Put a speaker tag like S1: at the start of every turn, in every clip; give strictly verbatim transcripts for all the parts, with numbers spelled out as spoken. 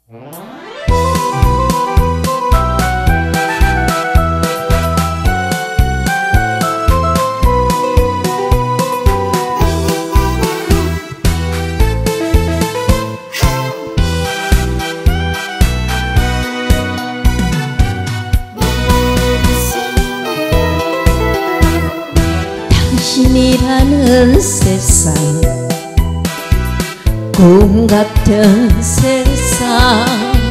S1: 당신이라는 세상, 꿈 같은 세상,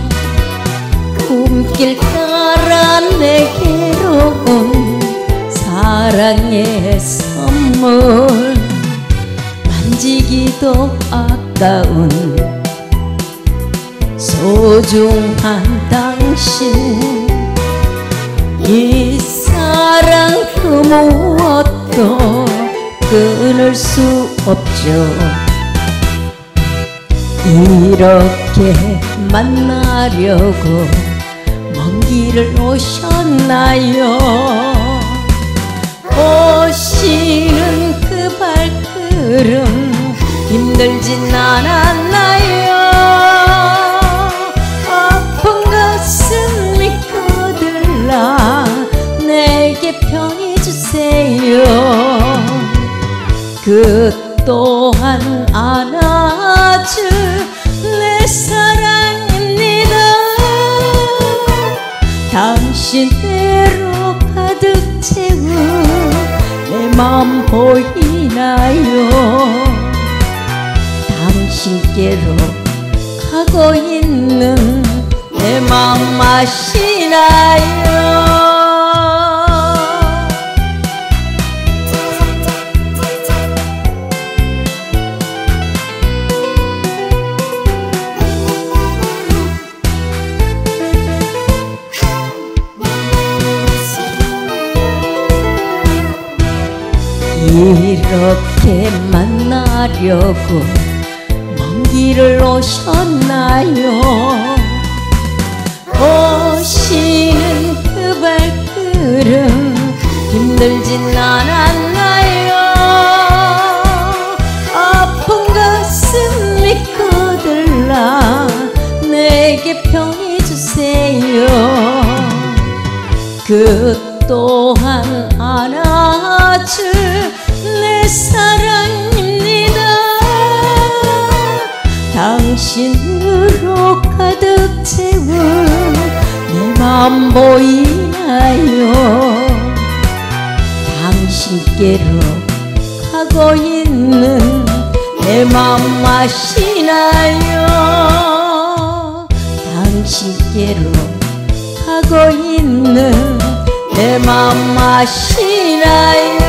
S1: 꿈길 따라 내게로 온 사랑의 선물, 만지기도 아까운 소중한 당신, 이 사랑 그 무엇도 끊을 수 없죠. 이렇게 만나려고 먼 길을 오셨나요? 오시는 그 발걸음 힘들진 않았나요? 아픈 가슴이 거들라 내게 편히 주세요. 그 또한 안아줄 내 사랑입니다. 당신대로 가득 채운 내 맘 보이나요? 당신께로 가고 있는 내 맘 아시나요? 이렇게 만나려고 먼 길을 오셨나요? 오시는 그 발걸음 힘들진 않았나요? 아픈 가슴이 거들라 내게 편히 주세요. 그 또한 안아줄 내 사랑입니다. 당신으로 가득 채운 내 맘 보이나요? 당신께로 가고 있는 내 맘 아시나요? 당신께로 가고 있는 내 맘 아시나요?